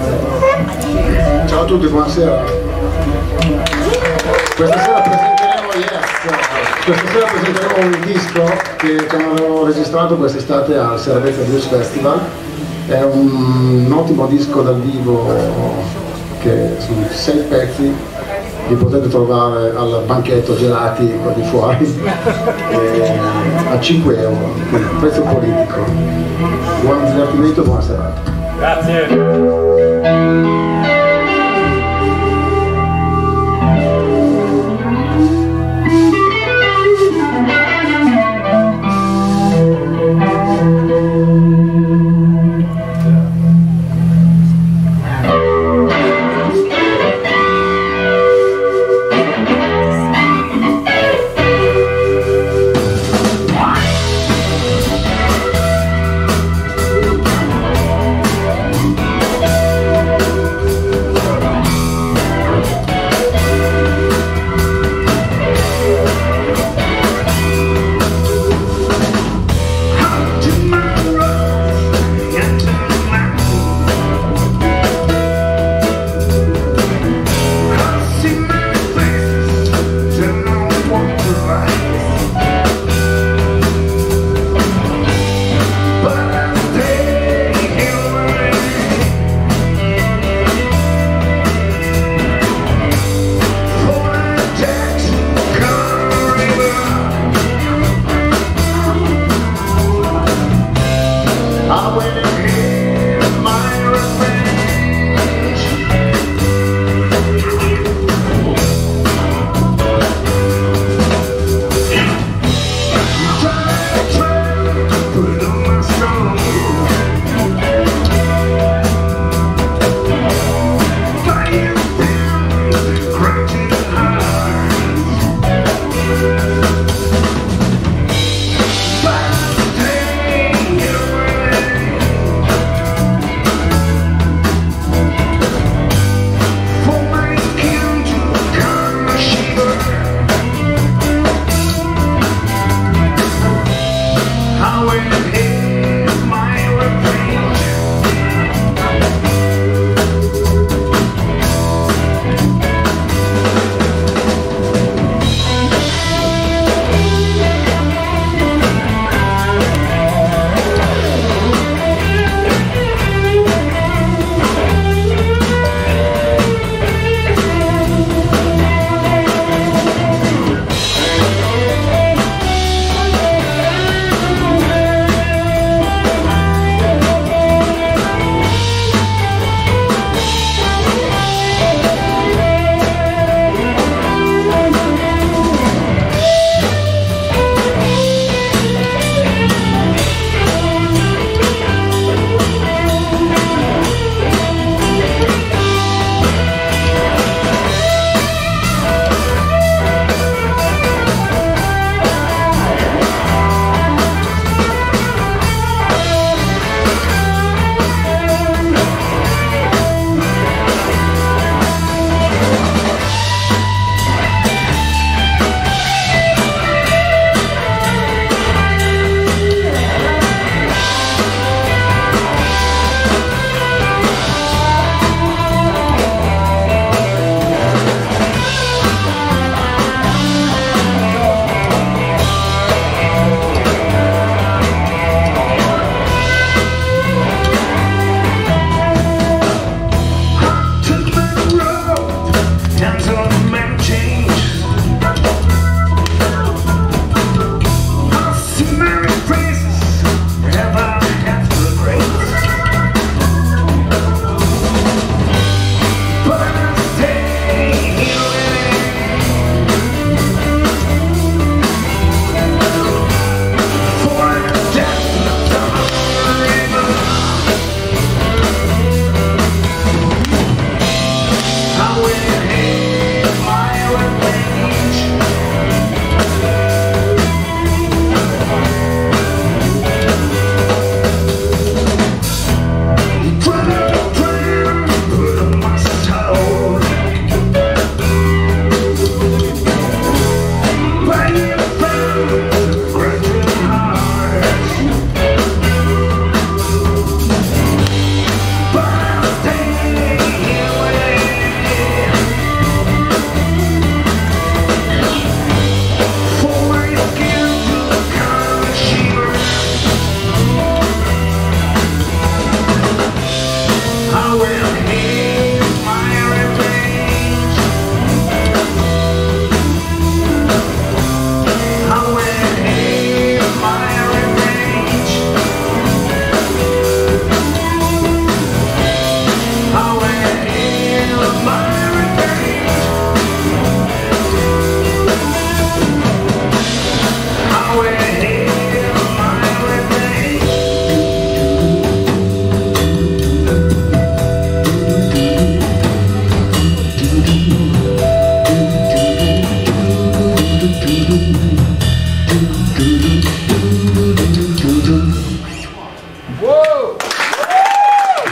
Ciao a tutti, buonasera. Questa sera presenteremo un disco che abbiamo registrato quest'estate al Seravezza Blues Festival. È un ottimo disco dal vivo che su 6 pezzi li potete trovare al banchetto gelati qua di fuori a 5 euro, quindi prezzo politico. Buon divertimento, buona serata. Grazie.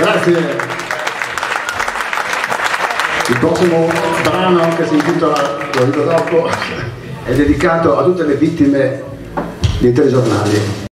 Grazie. Il prossimo brano, che si intitola, lo dico dopo, è dedicato a tutte le vittime dei telegiornali.